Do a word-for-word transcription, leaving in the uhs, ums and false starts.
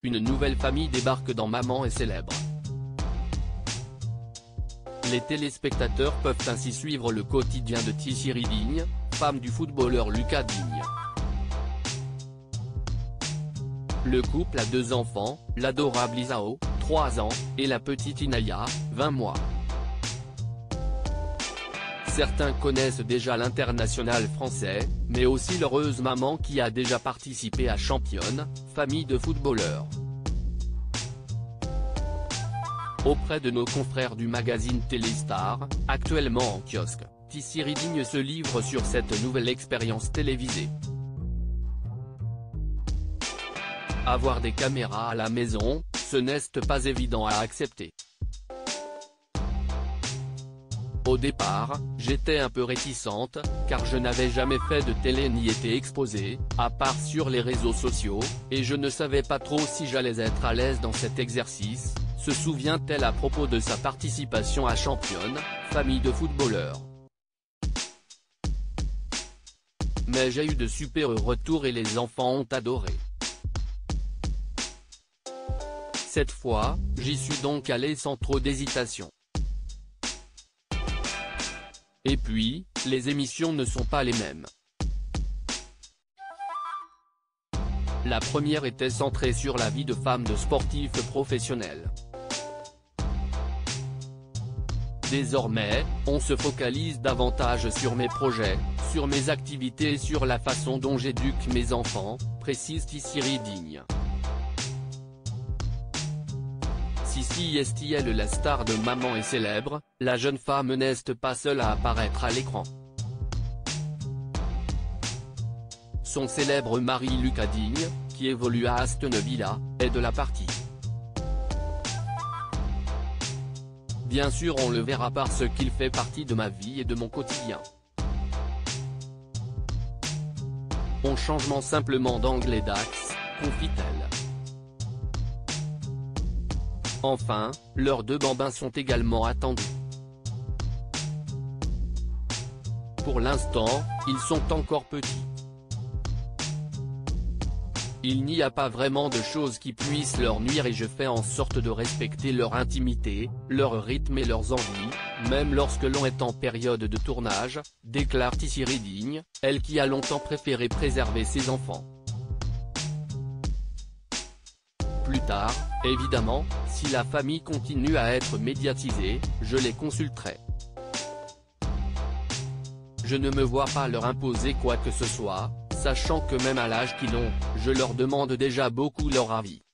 une nouvelle famille débarque dans Maman est célèbre. Les téléspectateurs peuvent ainsi suivre le quotidien de Thierry Digne, femme du footballeur Lucas Digne. Le couple a deux enfants, l'adorable Isao, trois ans, et la petite Inaya, vingt mois. Certains connaissent déjà l'international français, mais aussi l'heureuse maman qui a déjà participé à Championne, famille de footballeurs. Auprès de nos confrères du magazine Téléstar, actuellement en kiosque, Thierry Digne se livre sur cette nouvelle expérience télévisée. Avoir des caméras à la maison, ce n'est pas évident à accepter. Au départ, j'étais un peu réticente, car je n'avais jamais fait de télé ni été exposée, à part sur les réseaux sociaux, et je ne savais pas trop si j'allais être à l'aise dans cet exercice, se souvient-elle à propos de sa participation à Championne, famille de footballeurs. Mais j'ai eu de super retours et les enfants ont adoré. Cette fois, j'y suis donc allé sans trop d'hésitation. Et puis, les émissions ne sont pas les mêmes. La première était centrée sur la vie de femme de sportifs professionnels. Désormais, on se focalise davantage sur mes projets, sur mes activités et sur la façon dont j'éduque mes enfants, précise Thierry Digne. Si est-elle la star de Maman est célèbre, la jeune femme n'est pas seule à apparaître à l'écran. Son célèbre mari Lucas Digne, qui évolue à Aston Villa, est de la partie. Bien sûr on le verra parce qu'il fait partie de ma vie et de mon quotidien. On changement simplement d'angle et d'axe, confie-t-elle. Enfin, leurs deux bambins sont également attendus. Pour l'instant, ils sont encore petits. Il n'y a pas vraiment de choses qui puissent leur nuire et je fais en sorte de respecter leur intimité, leur rythme et leurs envies, même lorsque l'on est en période de tournage, déclare Thierry Digne, elle qui a longtemps préféré préserver ses enfants. Plus tard, évidemment, si la famille continue à être médiatisée, je les consulterai. Je ne me vois pas leur imposer quoi que ce soit, sachant que même à l'âge qu'ils ont, je leur demande déjà beaucoup leur avis.